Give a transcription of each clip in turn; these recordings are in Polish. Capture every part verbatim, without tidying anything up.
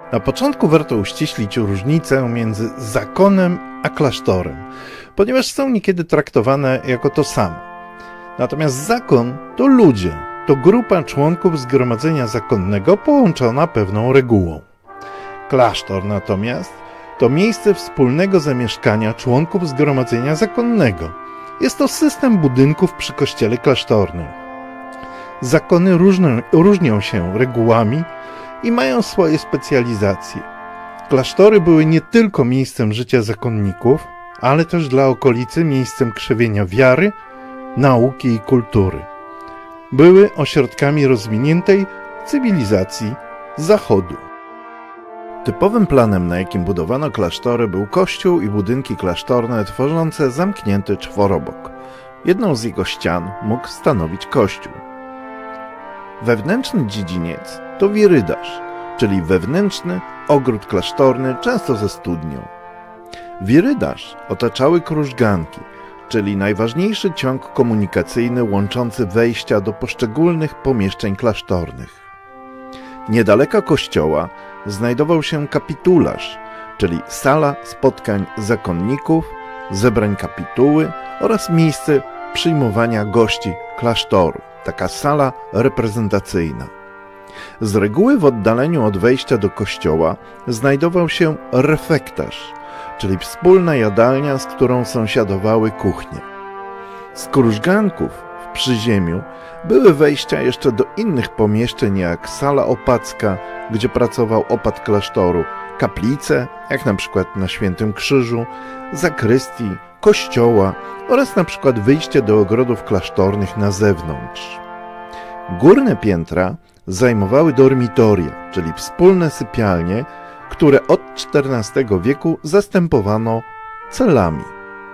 Na początku warto uściślić różnicę między zakonem a klasztorem, ponieważ są niekiedy traktowane jako to samo. Natomiast zakon to ludzie, to grupa członków zgromadzenia zakonnego połączona pewną regułą. Klasztor natomiast to miejsce wspólnego zamieszkania członków zgromadzenia zakonnego. Jest to system budynków przy kościele klasztornym. Zakony różnią, różnią się regułami i mają swoje specjalizacje. Klasztory były nie tylko miejscem życia zakonników, ale też dla okolicy miejscem krzewienia wiary, nauki i kultury. Były ośrodkami rozwiniętej cywilizacji Zachodu. Typowym planem, na jakim budowano klasztory, był kościół i budynki klasztorne tworzące zamknięty czworobok. Jedną z jego ścian mógł stanowić kościół. Wewnętrzny dziedziniec to wirydarz, czyli wewnętrzny ogród klasztorny, często ze studnią. Wirydarz otaczały krużganki, czyli najważniejszy ciąg komunikacyjny łączący wejścia do poszczególnych pomieszczeń klasztornych. Niedaleko kościoła znajdował się kapitularz, czyli sala spotkań zakonników, zebrań kapituły oraz miejsce przyjmowania gości klasztoru, taka sala reprezentacyjna. Z reguły w oddaleniu od wejścia do kościoła znajdował się refektarz, czyli wspólna jadalnia, z którą sąsiadowały kuchnie. Z krużganków w przyziemiu były wejścia jeszcze do innych pomieszczeń, jak sala opacka, gdzie pracował opat klasztoru, kaplice, jak na przykład na Świętym Krzyżu, zakrystii, kościoła oraz na przykład wyjście do ogrodów klasztornych na zewnątrz. Górne piętra zajmowały dormitoria, czyli wspólne sypialnie, które od czternastego wieku zastępowano celami.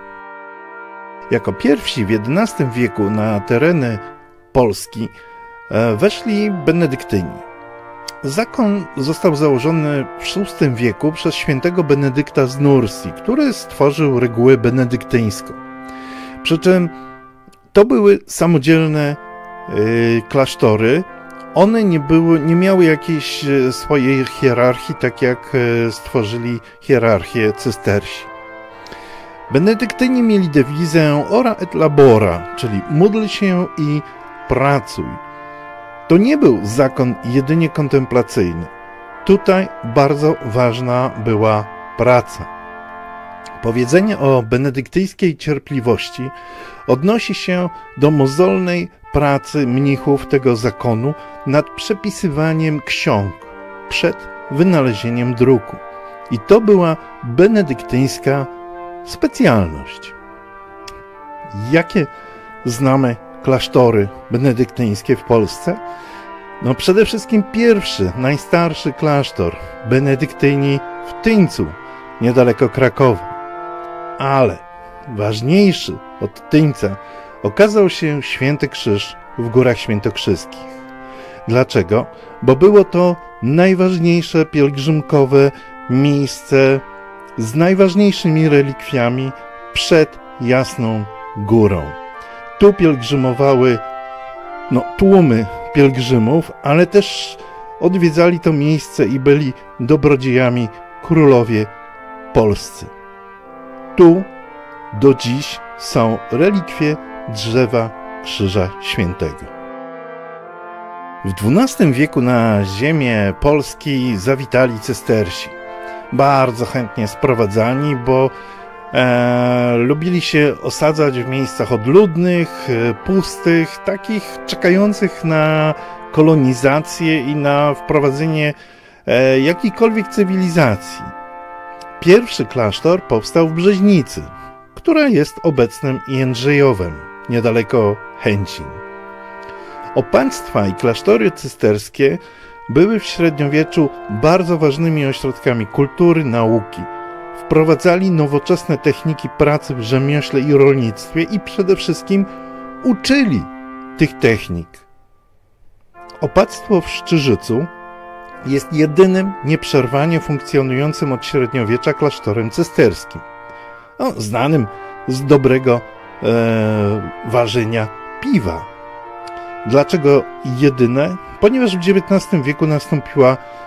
Jako pierwsi w jedenastym wieku na tereny Polski weszli benedyktyni. Zakon został założony w szóstym wieku przez świętego Benedykta z Nursji, który stworzył regułę benedyktyńską. Przy czym to były samodzielne yy, klasztory. One nie, były, nie miały jakiejś swojej hierarchii, tak jak stworzyli hierarchię cystersi. Benedyktyni mieli dewizę ora et labora, czyli módl się i pracuj. To nie był zakon jedynie kontemplacyjny. Tutaj bardzo ważna była praca. Powiedzenie o benedyktyńskiej cierpliwości odnosi się do mozolnej pracy mnichów tego zakonu nad przepisywaniem ksiąg przed wynalezieniem druku. I to była benedyktyńska specjalność. Jakie znamy klasztory benedyktyńskie w Polsce? No przede wszystkim pierwszy, najstarszy klasztor, benedyktyni w Tyńcu, niedaleko Krakowa. Ale ważniejszy od Tyńca okazał się Święty Krzyż w Górach Świętokrzyskich. Dlaczego? Bo było to najważniejsze pielgrzymkowe miejsce z najważniejszymi relikwiami przed Jasną Górą. Tu pielgrzymowały no, tłumy pielgrzymów, ale też odwiedzali to miejsce i byli dobrodziejami królowie polscy. Tu do dziś są relikwie drzewa Krzyża Świętego. W dwunastym wieku na ziemię Polski zawitali cystersi. Bardzo chętnie sprowadzani, bo e, lubili się osadzać w miejscach odludnych, pustych, takich czekających na kolonizację i na wprowadzenie e, jakiejkolwiek cywilizacji. Pierwszy klasztor powstał w Brzeźnicy, która jest obecnym Jędrzejowem, niedaleko Chęcin. Opaństwa i klasztory cysterskie były w średniowieczu bardzo ważnymi ośrodkami kultury, nauki. Wprowadzali nowoczesne techniki pracy w rzemiośle i rolnictwie i przede wszystkim uczyli tych technik. Opactwo w Szczyżycu jest jedynym nieprzerwanie funkcjonującym od średniowiecza klasztorem cysterskim, no, znanym z dobrego e, ważenia piwa. Dlaczego jedyne? Ponieważ w dziewiętnastym wieku nastąpiła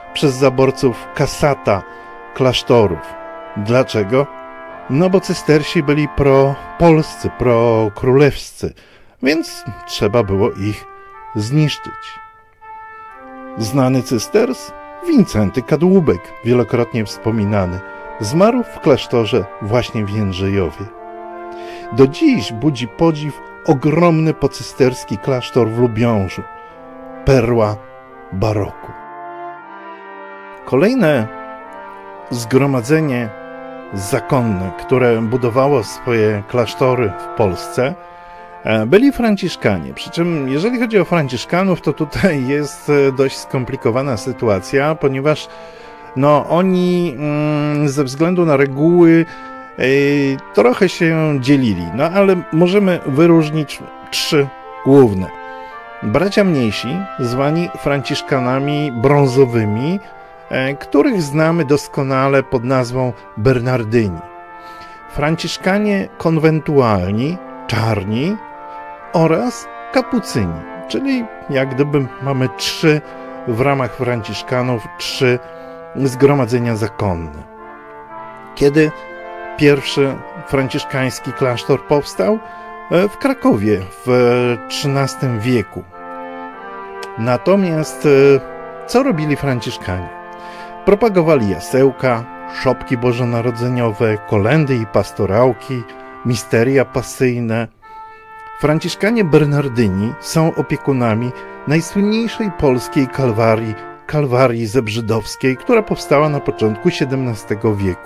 przez zaborców kasata klasztorów. Dlaczego? No bo cystersi byli pro-polscy, pro-królewscy, więc trzeba było ich zniszczyć. Znany cysters? Wincenty Kadłubek, wielokrotnie wspominany, zmarł w klasztorze właśnie w Jędrzejowie. Do dziś budzi podziw ogromny pocysterski klasztor w Lubiążu, perła baroku. Kolejne zgromadzenie zakonne, które budowało swoje klasztory w Polsce, byli Franciszkanie. Przy czym jeżeli chodzi o Franciszkanów, to tutaj jest dość skomplikowana sytuacja, ponieważ no, oni mm, ze względu na reguły yy, trochę się dzielili, no ale możemy wyróżnić trzy główne. Bracia mniejsi, zwani Franciszkanami brązowymi, yy, których znamy doskonale pod nazwą Bernardyni. Franciszkanie konwentualni, czarni, oraz kapucyni, czyli jak gdyby mamy trzy w ramach Franciszkanów, trzy zgromadzenia zakonne. Kiedy pierwszy franciszkański klasztor powstał? W Krakowie w trzynastym wieku. Natomiast co robili Franciszkanie? Propagowali jasełka, szopki bożonarodzeniowe, kolędy i pastorałki, misteria pasyjne. Franciszkanie Bernardyni są opiekunami najsłynniejszej polskiej kalwarii, kalwarii zebrzydowskiej, która powstała na początku siedemnastego wieku.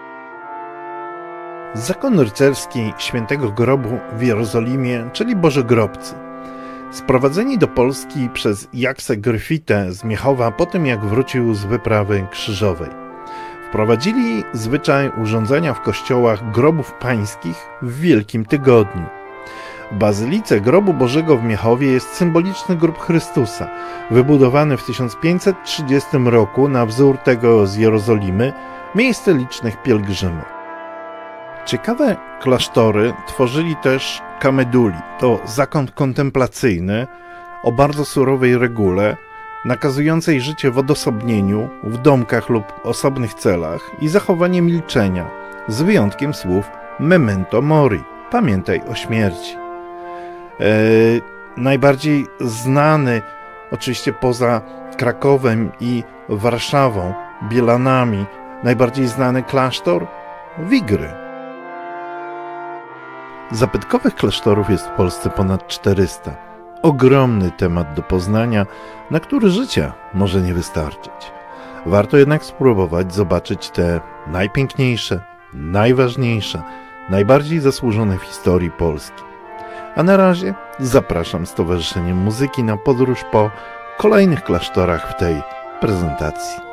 Zakon rycerski Świętego Grobu w Jerozolimie, czyli Bożogrobcy, sprowadzeni do Polski przez Jaksę Gryfitę z Miechowa po tym, jak wrócił z wyprawy krzyżowej. Wprowadzili zwyczaj urządzania w kościołach grobów pańskich w Wielkim Tygodniu. W Bazylice Grobu Bożego w Miechowie jest symboliczny grób Chrystusa, wybudowany w tysiąc pięćset trzydziestym roku na wzór tego z Jerozolimy, miejsce licznych pielgrzymów. Ciekawe klasztory tworzyli też kameduli. To zakon kontemplacyjny o bardzo surowej regule, nakazującej życie w odosobnieniu, w domkach lub osobnych celach i zachowanie milczenia, z wyjątkiem słów memento mori, pamiętaj o śmierci. Yy, najbardziej znany, oczywiście poza Krakowem i Warszawą, Bielanami, najbardziej znany klasztor Wigry. Zabytkowych klasztorów jest w Polsce ponad czterysta. Ogromny temat do poznania, na który życia może nie wystarczyć. Warto jednak spróbować zobaczyć te najpiękniejsze, najważniejsze, najbardziej zasłużone w historii Polski. A na razie zapraszam Stowarzyszeniem Muzyki na podróż po kolejnych klasztorach w tej prezentacji.